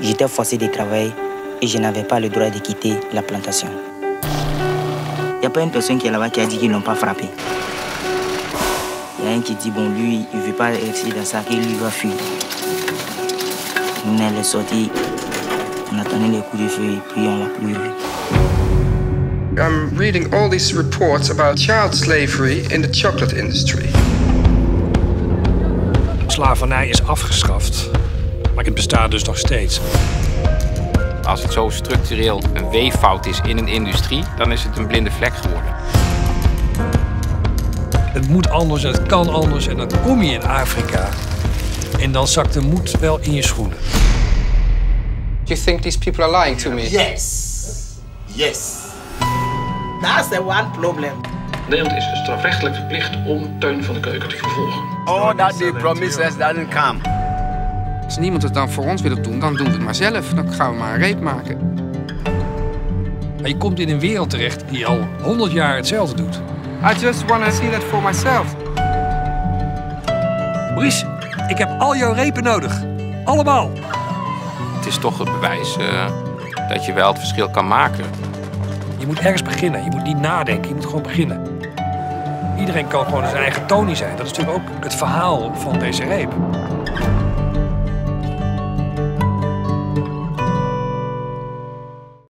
j'étais forcé de travailler et je n'avais pas le droit de quitter la plantation. Il n'y a pas une personne qui est là-bas qui a dit qu'ils ne l'ont pas frappé. Il y a un qui dit, bon, lui, il ne veut pas rester dans ça, qu'il lui va fuir. On est sortis, on attendait les coups de feu et puis on l'a plus vu. I'm reading all these reports about child slavery in the chocolate industry. Slavernij is afgeschaft, maar het bestaat dus nog steeds. Als het zo structureel een weeffout is in een industrie, dan is het een blinde vlek geworden. Het moet anders en het kan anders en dan kom je in Afrika en dan zakt de moed wel in je schoenen. Do you think these people are lying to me? Yes. Yes. That's the one problem. Nederland is strafrechtelijk verplicht om Teun van de Keuken te vervolgen. Oh, that the promises doesn't come. Als niemand het dan voor ons wil doen, dan doen we het maar zelf. Dan gaan we maar een reep maken. Maar je komt in een wereld terecht die al 100 jaar hetzelfde doet. I just want to see that for myself. Maurice, ik heb al jouw repen nodig. Allemaal. Het is toch het bewijs dat je wel het verschil kan maken. Je moet ergens beginnen. Je moet niet nadenken. Je moet gewoon beginnen. Iedereen kan gewoon zijn eigen Tony zijn. Dat is natuurlijk ook het verhaal van deze reep.